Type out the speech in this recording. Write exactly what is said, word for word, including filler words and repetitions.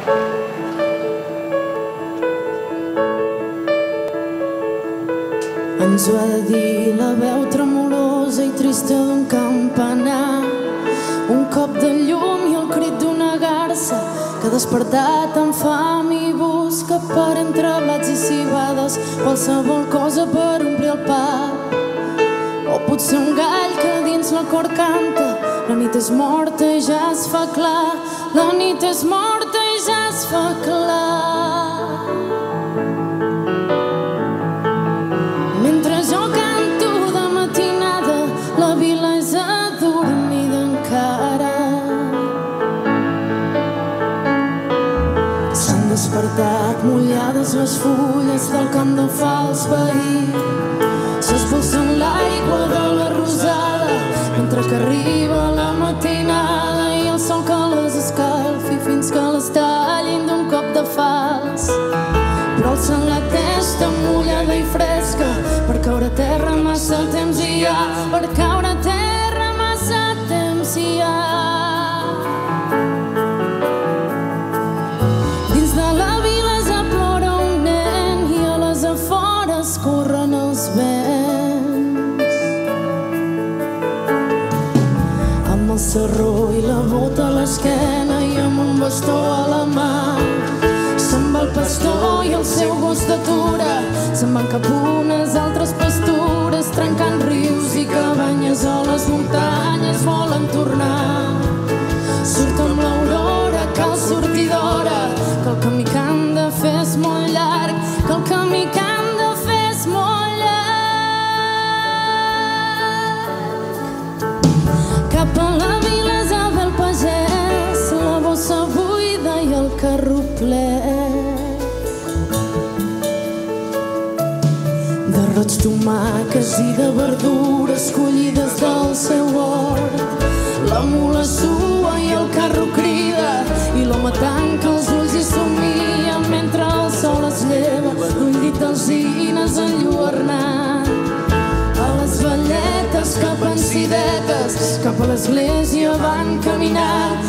Ens ho ha de dir la veu tremolosa i trista d'un campanar, un cop de llum i el crit d'una garça que ha despertat amb fam i busca per entre blats i cibades qualsevol cosa per omplir el pap. O potser un gall que dins la cor canta: la nit és morta i ja es fa clar, la nit és morta i ja es fa clar. Mentre jo canto de matinada, la vila és adormida encara. S'han despertat mullades les fulles del camp de fals veí, s'espolsen l'aigua de la rosada mentre que arriba la matinada i el sol que les escalfi fins que les tallin d'un cop de fals. Però alcen la testa mullada i fresca per caure a terra massa temps hi ha, per caure a terra massa temps hi ha. Dins de la vila ja plora un nen i a les afores corren els vents. Amb el sarró i la bota a l'esquena i amb un bastó a la mà, se'n va el pastor i el seu gos d'atura, se'n van cap unes altres pastures, trencant rius i cabanyes a les muntanyes volen tornar. Surt amb l'aurora, cal sortir d'hora, que el camí que han de fer és molt llarg, que el camí que han de fer és molt llarg. Cap a la vila ja ve el pagès, la bossa buida i el carro ple de roig, tomàquets i de verdures collides del seu hort. La mula sua i el carro crida i l'home tanca els ulls i somia mentre el sol es lleva d'un llit d'alzines enlluernat. A les velletes cap en cidetes, cap a l'església van caminant,